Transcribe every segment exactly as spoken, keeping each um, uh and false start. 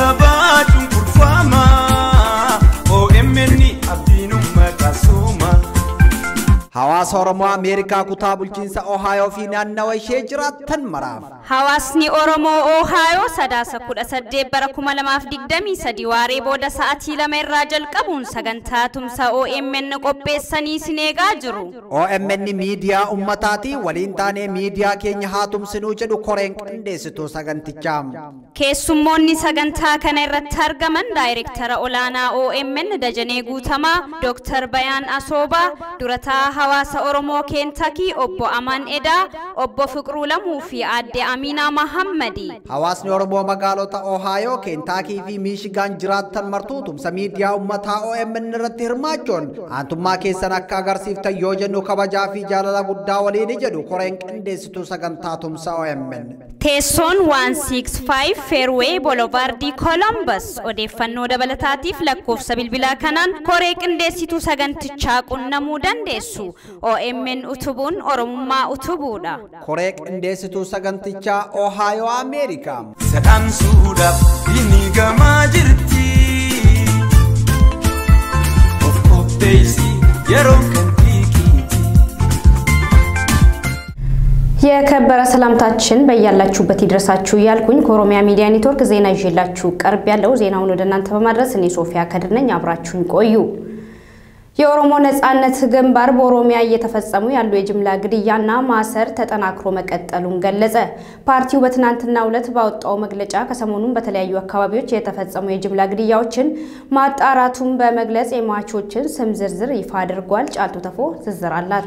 sabajun kurfama O M N abdinum makasuma Hawaasa Oromoo Ameerikaa kutaa bulchiinsa Ohio fi naannawa ishee jiraattan maraaf. Hawaasni Oromoo Ohio sadaasa kudha saddeet bara kuma lamaaf digdamii sadii waaree booda sa'aatii lama irraa jalqabuun sagantaa tumsa O M N qopheessanii sineegaa jiru. O M N miidiyaa ummataati waliin taanee miidiyaa keenya haa tumsinuu jedhu koreen qindeessituu sagantichaa. Keessummoonni sagantaa kana irratti argaman daayireektara olaanaa O M N Dajanee Guutamaa, Dooktar Bayaan Asooba, durataa Hawaasa Oromoo Kentucky obbo Aman Eda, obbo Fiqruu Lamuu fi aadde Amina Muhammadi. Hawaasni Oromoo magaalota Ohio, Kentucky fi Michigan jiraattan martuu tumsa miidiyaa ummataa O M N irratti hirmaachuun aantummaa keessan akka agarsiiftan yoo jennu kabajaa fi jaalala guddaa waliin jedhu koreen qindeessituu sagantaa tumsa O M N. Teessoon one sixty-five Fairway Boulevard Columbus odeeffannoo dabalataatiif lakkoofsa bilbilaa kanaan koree qindeessituu sagantichaa qunnamuu dandeessu. O M N utubun Oromummaa utubuudha. Koree qindeessituu sagantichaa Ohio America. Sadaan suudhaaf inni gamaa jirti. Of qopheessi yeroo kan የከበረ ሰላምታችን በእያላችሁበት ይድረሳችሁ ያልኩኝ ከኦሮሚያ ሚዲያ ኔትወርክ ዜና ይዤላችሁ ቀርብ ያለው ዜናውን ወደ እናንተ በማድረስ እኔ ሶፊያ ከድር ነኝ አብራችሁን ቆዩ የኦሮሞ ነጻነት ግንባር በኦሮሚያ እየተፈጸሙ ያሉ የጅምላ ግድያና ማሰር ተጠናክሮ መቀጠሉን ገለጸ ፓርቲው በትናንትናው ዕለት ባወጣው መግለጫ ከሰሞኑን በተለያዩ አካባቢዎች የተፈጸሙ የጅምላ ግድያዎችን ማጣራቱን በመግለጽ የሟቾችን ስም ዝርዝር ይፋ አድርጓል ጫልቱ ተፎ ዝርዝር አላት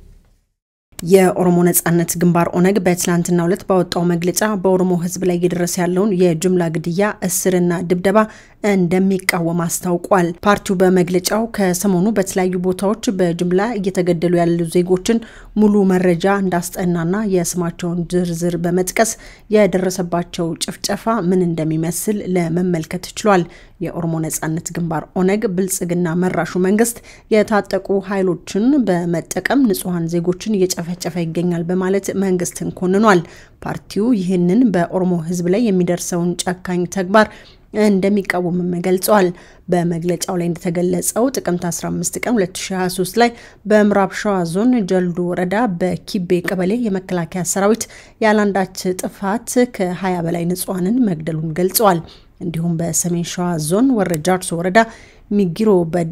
የኦሮሞ ነጻነት ግንባር ኦነግ በትላንትናው ዕለት ባወጣው መግለጫ በኦሮሞ ህዝብ ላይ እየደረሰ ያለውን የጅምላ ግድያ እስርና ድብደባ እንደሚቃወም አስታውቋል ፓርቲው በመግለጫው ከሰሞኑ በተለያዩ ቦታዎች በጅምላ እየተገደሉ ያሉ ዜጎችን ሙሉ መረጃ እንዳስጠናና የስማቸውን ዝርዝር በመጥቀስ የደረሰባቸው ጭፍጨፋ ምን እንደሚመስል ለመመልከት ችሏል የኦሮሞ ነጻነት ግንባር ኦነግ ብልጽግና መራሹ መንግስት የታጠቁ ኃይሎችን በመጠቀም ንጹሃን ዜጎችን እየጨፈጨፈ ይገኛል በማለት መንግስትን ኮንኗል ፓርቲው ይህንን በኦሮሞ ህዝብ ላይ የሚደርሰውን ጨካኝ ተግባር እንደሚቃወም ገልጿል በመግለጫው ላይ እንደተገለጸው ጥቅምት አስራ አምስት ቀን ሁለት ሺህ ሃያ ሶስት ላይ በምዕራብ ሸዋ ዞን ጀልዱ ወረዳ በኪቤ ቀበሌ የመከላከያ ሰራዊት ያላንዳች ጥፋት ከ20 በላይ ንጹሃንን መግደሉን ገልጿል እንዲሁም በሰሜን ሸዋ ዞን ወረጃርሶ ወረዳ ሚግሮ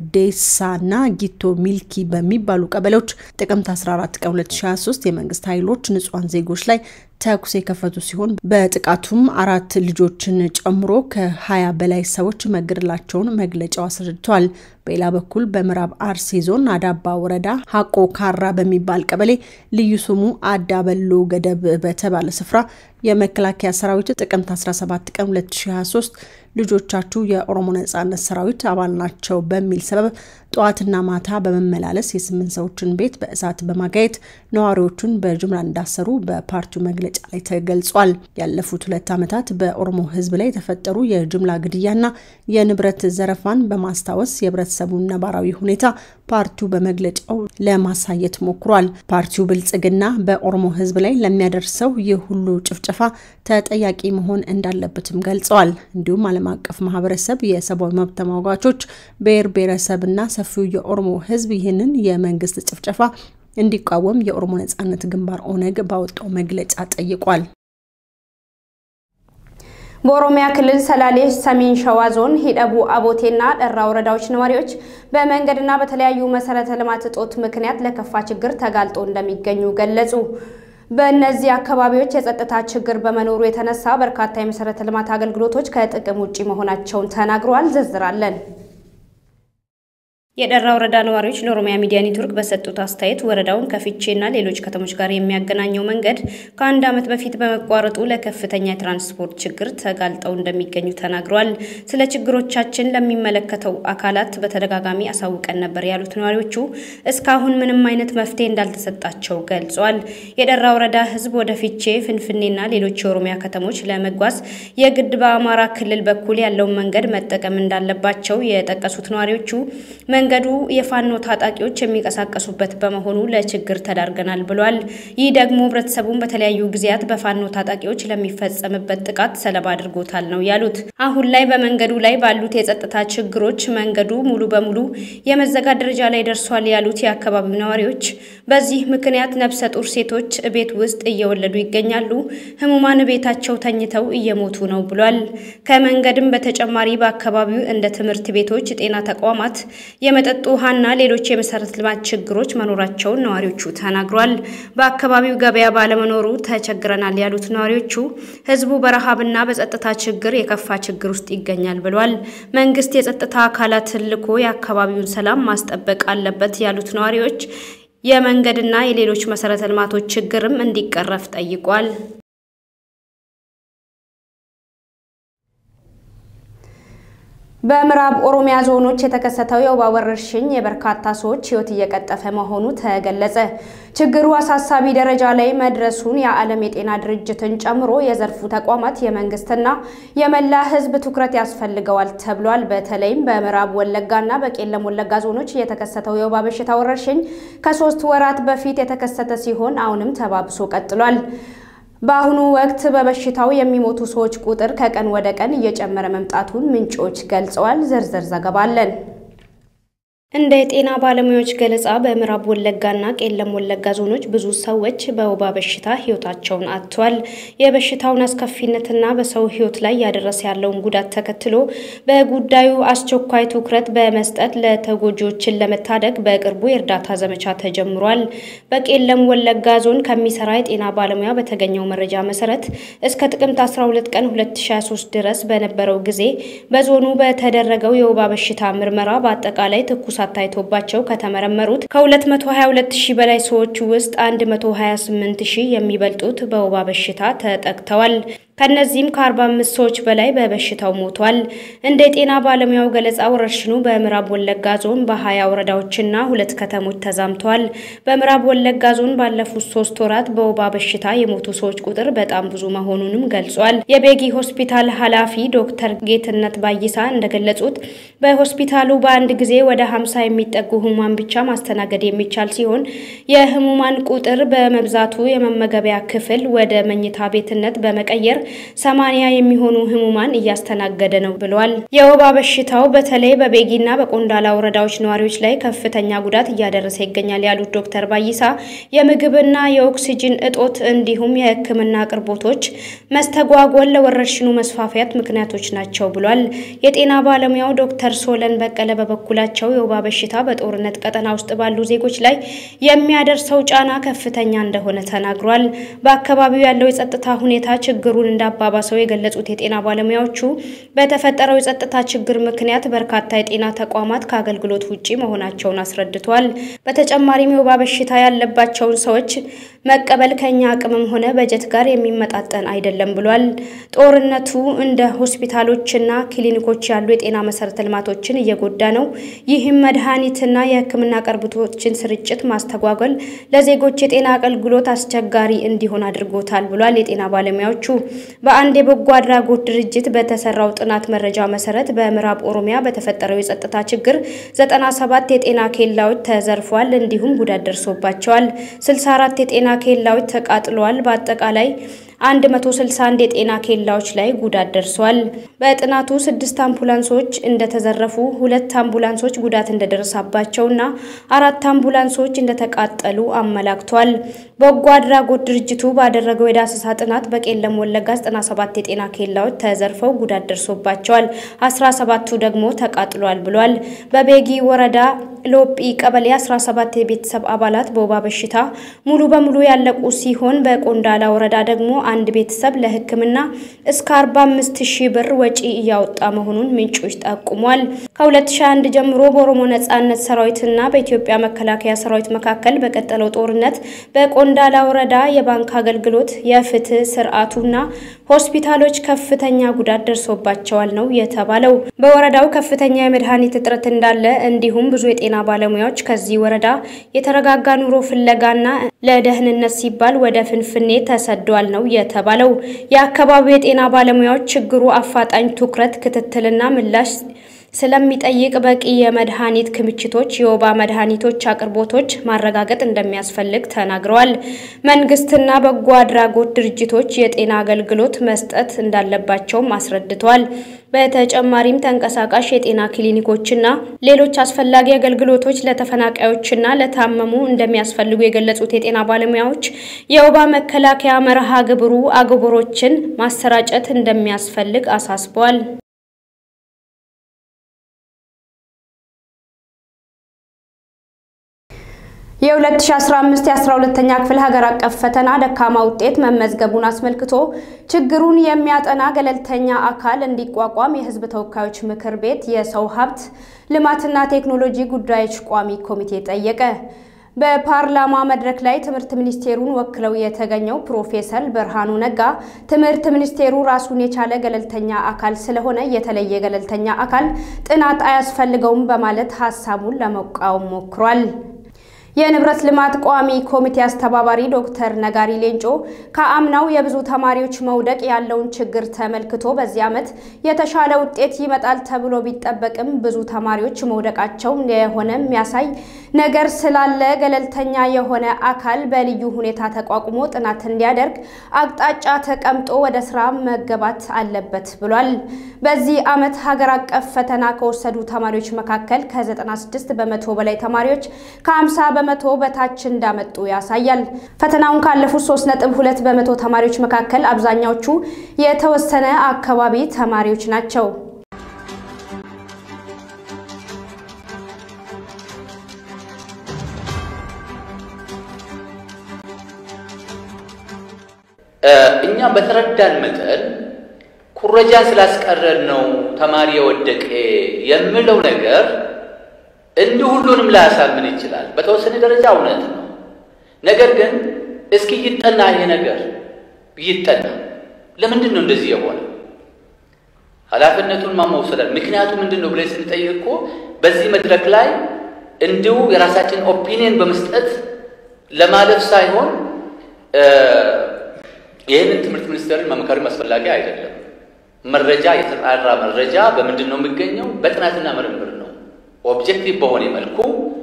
በዴሳና ጊቶ ሚልኪ በሚባሉ ቀበሌዎች ጥቅምት አስራ አራት ቀን ሁለት ሺህ ሃያ ሶስት የመንግስት ኃይሎች ንጹሃን ዜጎች ላይ ተኩስ የከፈቱ ሲሆን በጥቃቱም አራት ልጆችን ጨምሮ ከ20 በላይ ሰዎች መገደላቸውን መግለጫው አስረድቷል በሌላ በኩል በምዕራብ አርሲ ዞን አዳባ ወረዳ ሐቆ ካራ በሚባል ቀበሌ ልዩ ስሙ አዳበሎ ገደብ በተባለ ስፍራ የመከላከያ ሰራዊት ጥቅምት አስራ ሰባት ቀን ሁለት ሺህ ሃያ ሶስት ልጆቻቹ የኦሮሞ ነጻነት ሰራዊት አባል ናቸው በሚል ሰበብ ጧትና ማታ በመመላለስ የስምንት ሰዎችን ቤት በእሳት በማጋየት ነዋሪዎቹን በጅምላ እንዳሰሩ በፓርቲው መግለጫ ላይ ተገልጿል ያለፉት ሁለት ዓመታት በኦሮሞ ህዝብ ላይ ተፈጠሩ የጅምላ ግድያና የንብረት ዘረፋን በማስታወስ የብረተሰቡን ነባራዊ ሁኔታ ፓርቲው በመግለጫው ለማሳየት ሞክሯል ፓርቲው ብልጽግና በኦሮሞ ህዝብ ላይ ለሚያደርሰው የሁሉ ጭፍጨፋ ተጠያቂ መሆን እንዳለበትም ገልጿል እንዲሁም ዓለም አቀፍ ማህበረሰብ የሰብአዊ መብት ተሟጋቾች ብሔር ብሔረሰብና ሰፊው የኦሮሞ ህዝብ ይህንን የመንግስት ጭፍጨፋ እንዲቃወም የኦሮሞ ነጻነት ግንባር ኦነግ ባወጣው መግለጫ ጠይቋል በኦሮሚያ ክልል ሰላሌ ሰሜን ሸዋ ዞን ሂደቡ አቦቴና ደራ ወረዳዎች ነዋሪዎች በመንገድና በተለያዩ መሰረተ ልማት እጦት ምክንያት ለከፋ ችግር ተጋልጦ እንደሚገኙ ገለጹ በእነዚህ አካባቢዎች የጸጥታ ችግር በመኖሩ የተነሳ በርካታ የመሰረተ ልማት አገልግሎቶች ከጥቅም ውጪ መሆናቸውን ተናግረዋል ዝርዝራለን የደራ ወረዳ ነዋሪዎች ለኦሮሚያ ሚዲያ ኔትወርክ በሰጡት አስተያየት ወረዳውን ከፍቼና ሌሎች ከተሞች ጋር የሚያገናኘው መንገድ ከአንድ አመት በፊት በመቋረጡ ለከፍተኛ ትራንስፖርት ችግር ተጋልጠው እንደሚገኙ ተናግረዋል ስለ ችግሮቻችን ለሚመለከተው አካላት በተደጋጋሚ አሳውቀን ነበር ያሉት ነዋሪዎቹ እስካሁን ምንም አይነት መፍትሄ እንዳልተሰጣቸው ገልጸዋል የደራ ወረዳ ህዝብ ወደ ፍቼ ፍንፍኔና ሌሎች የኦሮሚያ ከተሞች ለመጓዝ የግድ በአማራ ክልል በኩል ያለው መንገድ መጠቀም እንዳለባቸው የጠቀሱት ነዋሪዎቹ መንገዱ የፋኖ ታጣቂዎች የሚቀሳቀሱበት በመሆኑ ለችግር ተዳርገናል ብሏል። ይህ ደግሞ ህብረተሰቡን በተለያዩ ጊዜያት በፋኖ ታጣቂዎች ለሚፈጸምበት ጥቃት ሰለባ አድርጎታል ነው ያሉት። አሁን ላይ በመንገዱ ላይ ባሉት የጸጥታ ችግሮች መንገዱ ሙሉ በሙሉ የመዘጋት ደረጃ ላይ ደርሷል ያሉት የአካባቢው ነዋሪዎች በዚህ ምክንያት ነፍሰ ጡር ሴቶች ቤት ውስጥ እየወለዱ ይገኛሉ፣ ህሙማን ቤታቸው ተኝተው እየሞቱ ነው ብሏል። ከመንገድም በተጨማሪ በአካባቢው እንደ ትምህርት ቤቶች፣ ጤና ተቋማት፣ የመጠጥ ውሃና ሌሎች የመሰረተ ልማት ችግሮች መኖራቸውን ነዋሪዎቹ ተናግሯል። በአካባቢው ገበያ ባለመኖሩ ተቸግረናል ያሉት ነዋሪዎቹ ህዝቡ በረሃብና በጸጥታ ችግር የከፋ ችግር ውስጥ ይገኛል ብሏል። መንግስት የጸጥታ አካላት ልኮ የአካባቢውን ሰላም ማስጠበቅ አለበት ያሉት ነዋሪዎች የመንገድና የሌሎች መሰረተ ልማቶች ችግርም እንዲቀረፍ ጠይቋል። በምዕራብ ኦሮሚያ ዞኖች የተከሰተው የወባ ወረርሽኝ የበርካታ ሰዎች ህይወት እየቀጠፈ መሆኑ ተገለጸ። ችግሩ አሳሳቢ ደረጃ ላይ መድረሱን የዓለም የጤና ድርጅትን ጨምሮ የዘርፉ ተቋማት የመንግስትና የመላ ህዝብ ትኩረት ያስፈልገዋል ተብሏል። በተለይም በምዕራብ ወለጋና በቄለም ወለጋ ዞኖች የተከሰተው የወባ በሽታ ወረርሽኝ ከሶስት ወራት በፊት የተከሰተ ሲሆን አሁንም ተባብሶ ቀጥሏል። በአሁኑ ወቅት በበሽታው የሚሞቱ ሰዎች ቁጥር ከቀን ወደ ቀን እየጨመረ መምጣቱን ምንጮች ገልጸዋል። ዝርዝር ዘገባ አለን። እንደ ጤና ባለሙያዎች ገለጻ በምዕራብ ወለጋና ቄለም ወለጋ ዞኖች ብዙ ሰዎች በወባ በሽታ ህይወታቸውን አጥተዋል። የበሽታውን አስከፊነትና በሰው ህይወት ላይ ያደረሰ ያለውን ጉዳት ተከትሎ በጉዳዩ አስቸኳይ ትኩረት በመስጠት ለተጎጂዎችን ለመታደግ በቅርቡ የእርዳታ ዘመቻ ተጀምሯል። በቄለም ወለጋ ዞን ከሚሰራ የጤና ባለሙያ በተገኘው መረጃ መሰረት እስከ ጥቅምት አስራ ሁለት ቀን ሁለት ሺህ ሃያ ሶስት ድረስ በነበረው ጊዜ በዞኑ በተደረገው የወባ በሽታ ምርመራ በአጠቃላይ ትኩስ ታይቶባቸው ከተመረመሩት ከ222 ሺህ በላይ ሰዎች ውስጥ አንድ መቶ ሃያ ስምንት ሺህ የሚበልጡት በወባ በሽታ ተጠቅተዋል። ከነዚህም ከ45 ሰዎች በላይ በበሽታው ሞቷል። እንደ ጤና ባለሙያው ገለጻ ወረርሽኑ በምዕራብ ወለጋ ዞን በ20 ወረዳዎችና ሁለት ከተሞች ተዛምቷል። በምዕራብ ወለጋ ዞን ባለፉት ሶስት ወራት በወባ በሽታ የሞቱ ሰዎች ቁጥር በጣም ብዙ መሆኑንም ገልጿል። የቤጊ ሆስፒታል ኃላፊ ዶክተር ጌትነት ባይሳ እንደገለጹት በሆስፒታሉ በአንድ ጊዜ ወደ ሃምሳ የሚጠጉ ህሙማን ብቻ ማስተናገድ የሚቻል ሲሆን የህሙማን ቁጥር በመብዛቱ የመመገቢያ ክፍል ወደ መኝታ ቤትነት በመቀየር ሰማንያ የሚሆኑ ህሙማን እያስተናገደ ነው ብለዋል። የወባ በሽታው በተለይ በቤጊና በቆንዳላ ወረዳዎች ነዋሪዎች ላይ ከፍተኛ ጉዳት እያደረሰ ይገኛል ያሉት ዶክተር ባይሳ የምግብና የኦክሲጅን እጦት እንዲሁም የህክምና አቅርቦቶች መስተጓጎል ለወረርሽኑ መስፋፋት ምክንያቶች ናቸው ብሏል። የጤና ባለሙያው ዶክተር ሶለን በቀለ በበኩላቸው የወባ በሽታ በጦርነት ቀጠና ውስጥ ባሉ ዜጎች ላይ የሚያደርሰው ጫና ከፍተኛ እንደሆነ ተናግሯል። በአካባቢው ያለው የጸጥታ ሁኔታ ችግሩን እንዳባባሰው የገለጹት የጤና ባለሙያዎቹ በተፈጠረው የጸጥታ ችግር ምክንያት በርካታ የጤና ተቋማት ከአገልግሎት ውጪ መሆናቸውን አስረድቷል። በተጨማሪም የወባ በሽታ ያለባቸውን ሰዎች መቀበል ከኛ አቅምም ሆነ በጀት ጋር የሚመጣጠን አይደለም ብሏል። ጦርነቱ እንደ ሆስፒታሎችና ክሊኒኮች ያሉ የጤና መሰረተ ልማቶችን እየጎዳ ነው። ይህም መድኃኒትና የህክምና አቅርቦቶችን ስርጭት ማስተጓጎል ለዜጎች የጤና አገልግሎት አስቸጋሪ እንዲሆን አድርጎታል ብሏል። የጤና ባለሙያዎቹ በአንድ የበጎ አድራጎት ድርጅት በተሰራው ጥናት መረጃ መሰረት በምዕራብ ኦሮሚያ በተፈጠረው የጸጥታ ችግር ዘጠና ሰባት የጤና ኬላዎች ተዘርፈዋል እንዲሁም ጉዳት ደርሶባቸዋል። ስልሳ አራት የጤና ኬላዎች ተቃጥለዋል። በአጠቃላይ አንድ መቶ ስልሳ አንድ የጤና ኬላዎች ላይ ጉዳት ደርሷል። በጥናቱ ስድስት አምቡላንሶች እንደተዘረፉ፣ ሁለት አምቡላንሶች ጉዳት እንደደረሰባቸውና አራት አምቡላንሶች እንደተቃጠሉ አመላክቷል። በጎ አድራጎት ድርጅቱ ባደረገው የዳሰሳ ጥናት በቄለም ወለጋ ዘጠና ሰባት የጤና ኬላዎች ተዘርፈው ጉዳት ደርሶባቸዋል፣ አስራ ሰባቱ ደግሞ ተቃጥሏል ብሏል። በቤጊ ወረዳ ሎጲ ቀበሌ አስራ ሰባት የቤተሰብ አባላት በወባ በሽታ ሙሉ በሙሉ ያለቁ ሲሆን በቆንዳላ ወረዳ ደግሞ አንድ ቤተሰብ ለህክምና እስከ አርባ አምስት ሺህ ብር ወጪ ያወጣ መሆኑን ምንጮች ጠቁሟል። ከሁለት ሺህ አንድ ጀምሮ በኦሮሞ ነጻነት ሰራዊትና በኢትዮጵያ መከላከያ ሰራዊት መካከል በቀጠለው ጦርነት በቆንዳላ ወረዳ የባንክ አገልግሎት፣ የፍትህ ስርዓቱና ሆስፒታሎች ከፍተኛ ጉዳት ደርሶባቸዋል ነው የተባለው። በወረዳው ከፍተኛ የመድኃኒት እጥረት እንዳለ እንዲሁም ብዙ የጤና ባለሙያዎች ከዚህ ወረዳ የተረጋጋ ኑሮ ፍለጋና ለደህንነት ሲባል ወደ ፍንፍኔ ተሰደዋል ነው የተባለው። የአካባቢው የጤና ባለሙያዎች ችግሩ አፋጣኝ ትኩረት፣ ክትትልና ምላሽ ስለሚጠይቅ በቂ የመድኃኒት ክምችቶች የወባ መድኃኒቶች አቅርቦቶች ማረጋገጥ እንደሚያስፈልግ ተናግረዋል። መንግስትና በጎ አድራጎት ድርጅቶች የጤና አገልግሎት መስጠት እንዳለባቸው አስረድተዋል። በተጨማሪም ተንቀሳቃሽ የጤና ክሊኒኮችና ሌሎች አስፈላጊ አገልግሎቶች ለተፈናቃዮችና ለታመሙ እንደሚያስፈልጉ የገለጹት የጤና ባለሙያዎች የወባ መከላከያ መርሃ ግብሩ አግብሮችን ማሰራጨት እንደሚያስፈልግ አሳስበዋል። የ2015 የአስራ ሁለተኛ ክፍል ሀገር አቀፍ ፈተና ደካማ ውጤት መመዝገቡን አስመልክቶ ችግሩን የሚያጠና ገለልተኛ አካል እንዲቋቋም የሕዝብ ተወካዮች ምክር ቤት የሰው ሀብት ልማትና ቴክኖሎጂ ጉዳዮች ቋሚ ኮሚቴ ጠየቀ። በፓርላማ መድረክ ላይ ትምህርት ሚኒስቴሩን ወክለው የተገኘው ፕሮፌሰር ብርሃኑ ነጋ ትምህርት ሚኒስቴሩ ራሱን የቻለ ገለልተኛ አካል ስለሆነ የተለየ ገለልተኛ አካል ጥናት አያስፈልገውም በማለት ሐሳቡን ለመቃወም ሞክሯል። የንብረት ልማት ቋሚ ኮሚቴ አስተባባሪ ዶክተር ነጋሪ ሌንጮ ከአምናው የብዙ ተማሪዎች መውደቅ ያለውን ችግር ተመልክቶ በዚህ ዓመት የተሻለ ውጤት ይመጣል ተብሎ ቢጠበቅም ብዙ ተማሪዎች መውደቃቸው የሆነ የሚያሳይ ነገር ስላለ ገለልተኛ የሆነ አካል በልዩ ሁኔታ ተቋቁሞ ጥናት እንዲያደርግ አቅጣጫ ተቀምጦ ወደ ስራ መገባት አለበት ብሏል። በዚህ ዓመት ሀገር አቀፍ ፈተና ከወሰዱ ተማሪዎች መካከል ከዘጠና ስድስት በመቶ በላይ ተማሪዎች ከሀምሳ በመቶ በታች እንዳመጡ ያሳያል። ፈተናውን ካለፉት ሶስት ነጥብ ሁለት በመቶ ተማሪዎች መካከል አብዛኛዎቹ የተወሰነ አካባቢ ተማሪዎች ናቸው። እኛ በተረዳን መጠን ኩረጃ ስላስቀረን ነው ተማሪ የወደቀ የሚለው ነገር እንዲሁ ሁሉንም ላያሳምን ይችላል። በተወሰነ ደረጃ እውነት ነው። ነገር ግን እስኪ ይጠና ይሄ ነገር ይጠና። ለምንድን ነው እንደዚህ የሆነው? ኃላፊነቱን ማን መውሰድ? ምክንያቱ ምንድነው ብለን ስንጠይቅ እኮ በዚህ መድረክ ላይ እንዲሁ የራሳችን ኦፒኒየን በመስጠት ለማለፍ ሳይሆን ይሄንን ትምህርት ሚኒስቴርን መምከርም አስፈላጊ አይደለም። መረጃ የተጣራ መረጃ በምንድን ነው የሚገኘው? በጥናትና ምርምር ነው። ኦብጀክቲቭ በሆነ መልኩ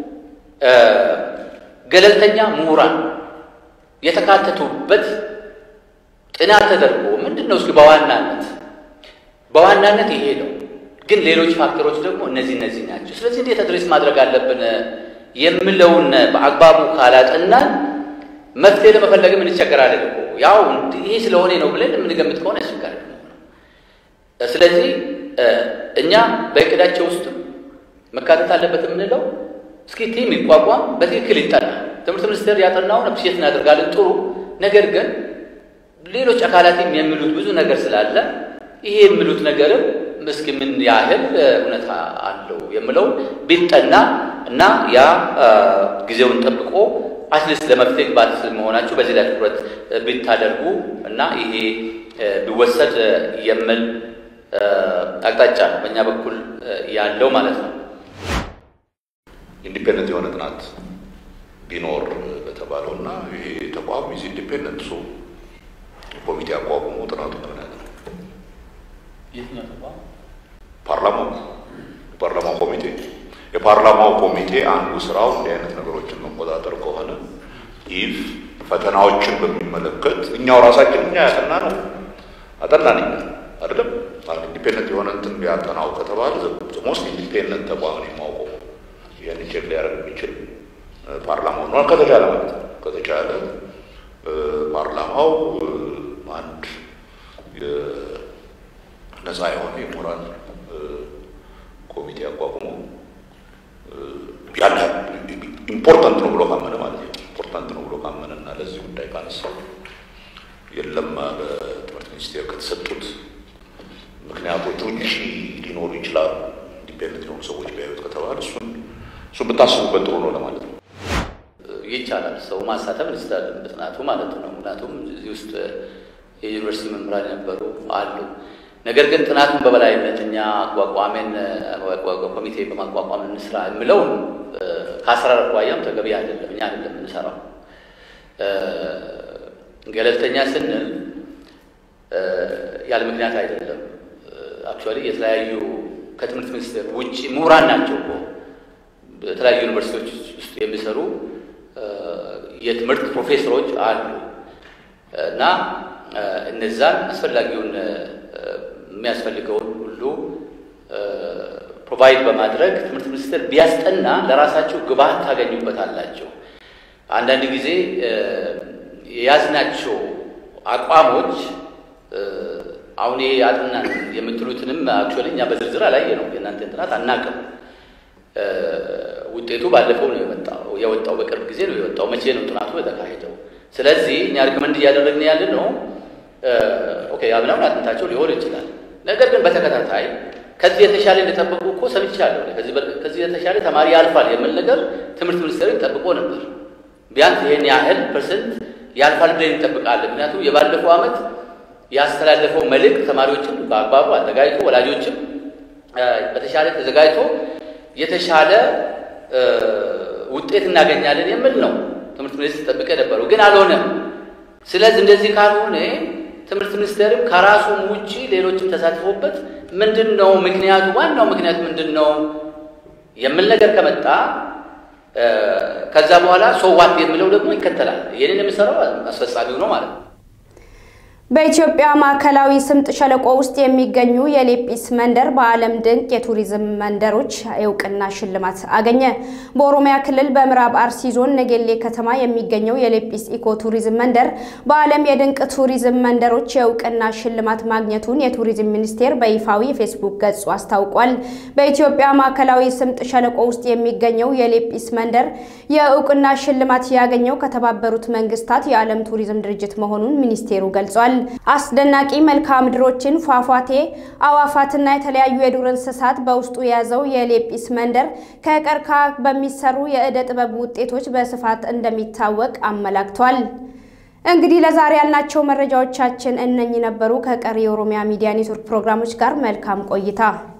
ገለልተኛ ምሁራን የተካተቱበት ጥናት ተደርጎ ምንድነው እስኪ በዋናነት በዋናነት ይሄ ነው። ግን ሌሎች ፋክተሮች ደግሞ እነዚህ እነዚህ ናቸው። ስለዚህ እንዴት አድሬስ ማድረግ አለብን የሚለውን በአግባቡ ካላጠናን መፍትሄ ለመፈለግ ምን ይቸገራል እኮ ያው ይሄ ስለሆነ ነው ብለን የምንገምት ከሆነ ያስቸግራል። ስለዚህ እኛ በእቅዳቸው ውስጥ መካተት አለበት የምንለው እስኪ ቲም ይቋቋም፣ በትክክል ይጠና። ትምህርት ሚኒስቴር ያጠናውን አፕሪሼት እናደርጋለን፣ ጥሩ። ነገር ግን ሌሎች አካላትም የሚሉት ብዙ ነገር ስላለ ይሄ የሚሉት ነገርም እስኪ ምን ያህል እውነታ አለው የሚለው ቢጠና እና ያ ጊዜውን ጠብቆ አትሊስት ለመፍትሄ ግባት መሆናችሁ በዚህ ላይ ትኩረት ቢታደርጉ እና ይሄ ቢወሰድ የሚል አቅጣጫ በእኛ በኩል ያለው ማለት ነው። ኢንዲፔንደንት የሆነ ጥናት ቢኖር በተባለውና ይሄ ተቋም ይሄ ኢንዲፔንደንት ሶ ኮሚቴ አቋቁሞ ጥናቱ ምን ያደርጋል? የትኛው ተቋም? ፓርላማው ፓርላማው ኮሚቴ የፓርላማው ኮሚቴ አንዱ ስራው እንዲህ አይነት ነገሮችን መቆጣጠር ከሆነ ኢፍ ፈተናዎችን በሚመለከት እኛው ራሳችን እኛ ያጠና ነው አጠናን አይደለም ማለት ኢንዲፔንደንት የሆነ እንትን ቢያጠናው ከተባለ ሞስት ኢንዲፔንደንት ተቋም ነው የማውቀው ያን ቼክ ሊያደርግ የሚችል ፓርላማው ነው። ከተቻለ ማለት ከተቻለ ፓርላማው አንድ ነፃ የሆነ የሞራል ኮሚቴ አቋቁሞ ያለ ኢምፖርታንት ነው ብሎ ካመነ ማለት ነው ኢምፖርታንት ነው ብሎ ካመነና ለዚህ ጉዳይ ካነሳው የለም በትምህርት ሚኒስቴር ከተሰጡት ምክንያቶች ውጪ ሊኖሩ ይችላሉ ኢንዲፔንደንት የሆኑ ሰዎች ቢያዩት ከተባለ እሱን እሱን ብታስቡበት ጥሩ ነው ለማለት ነው። ይቻላል ሰው ማሳተፍ ይችላል በጥናቱ ማለት ነው። ምክንያቱም እዚህ ውስጥ የዩኒቨርሲቲ መምህራን የነበሩ አሉ። ነገር ግን ጥናቱን በበላይነት እኛ አቋቋመን ኮሚቴ በማቋቋም እንስራ የሚለው ከአሰራር አኳያም ተገቢ አይደለም። እኛ አይደለም እንሰራው። ገለልተኛ ስንል ያለ ምክንያት አይደለም። አክቹአሊ የተለያዩ ከትምህርት ሚኒስቴር ውጪ ምሁራን ናቸው እኮ በተለያዩ ዩኒቨርሲቲዎች ውስጥ የሚሰሩ የትምህርት ፕሮፌሰሮች አሉ እና እነዛን አስፈላጊውን የሚያስፈልገውን ሁሉ ፕሮቫይድ በማድረግ ትምህርት ሚኒስቴር ቢያስጠና ለራሳቸው ግብዓት ታገኙበታላችሁ። አንዳንድ ጊዜ የያዝናቸው አቋሞች አሁን ያጥና የምትሉትንም አክቹአሊ እኛ በዝርዝር አላየነው የእናንተ እንትናት አናውቅም። ውጤቱ ባለፈው ነው የመጣው የወጣው በቅርብ ጊዜ ነው የወጣው። መቼ ነው ጥናቱ የተካሄደው? ስለዚህ እኛ ሪኮመንድ እያደረግን ያለ ነው ኦኬ አብናውን አጥንታቸው ሊሆን ይችላል። ነገር ግን በተከታታይ ከዚህ የተሻለ እንደጠበቁ እኮ ሰምቻለሁ። ከዚህ ከዚህ የተሻለ ተማሪ ያልፋል የሚል ነገር ትምህርት ሚኒስቴር ጠብቆ ነበር። ቢያንስ ይሄን ያህል ፐርሰንት ያልፋል ብለን እንጠብቃለን። ምክንያቱም የባለፈው ዓመት ያስተላለፈው መልእክት ተማሪዎችን በአግባቡ አዘጋጅቶ ወላጆችም በተሻለ ተዘጋጅቶ የተሻለ ውጤት እናገኛለን የሚል ነው ትምህርት ሚኒስቴር ጠብቀ ነበረው፣ ግን አልሆነም። ስለዚህ እንደዚህ ካልሆነ ትምህርት ሚኒስቴርም ከራሱም ውጪ ሌሎችም ተሳትፎበት ምንድነው ምክንያቱ ዋናው ምክንያት ምንድነው የሚል ነገር ከመጣ ከዛ በኋላ ሶዋት የሚለው ደግሞ ይከተላል። ይሄንን የሚሰራው አስፈጻሚው ነው ማለት ነው። በኢትዮጵያ ማዕከላዊ ስምጥ ሸለቆ ውስጥ የሚገኙ የሌጲስ መንደር በዓለም ድንቅ የቱሪዝም መንደሮች እውቅና ሽልማት አገኘ። በኦሮሚያ ክልል በምዕራብ አርሲ ዞን ነገሌ ከተማ የሚገኘው የሌጲስ ኢኮ ቱሪዝም መንደር በዓለም የድንቅ ቱሪዝም መንደሮች የእውቅና ሽልማት ማግኘቱን የቱሪዝም ሚኒስቴር በይፋዊ ፌስቡክ ገጹ አስታውቋል። በኢትዮጵያ ማዕከላዊ ስምጥ ሸለቆ ውስጥ የሚገኘው የሌጲስ መንደር የእውቅና ሽልማት ያገኘው ከተባበሩት መንግስታት የዓለም ቱሪዝም ድርጅት መሆኑን ሚኒስቴሩ ገልጿል። አስደናቂ መልክዓ ምድሮችን፣ ፏፏቴ፣ አዋፋትና የተለያዩ የዱር እንስሳት በውስጡ የያዘው የሌጲስ መንደር ከቀርከሃ በሚሰሩ የእደ ጥበብ ውጤቶች በስፋት እንደሚታወቅ አመላክቷል። እንግዲህ ለዛሬ ያልናቸው መረጃዎቻችን እነኚህ ነበሩ። ከቀሪ የኦሮሚያ ሚዲያ ኔትወርክ ፕሮግራሞች ጋር መልካም ቆይታ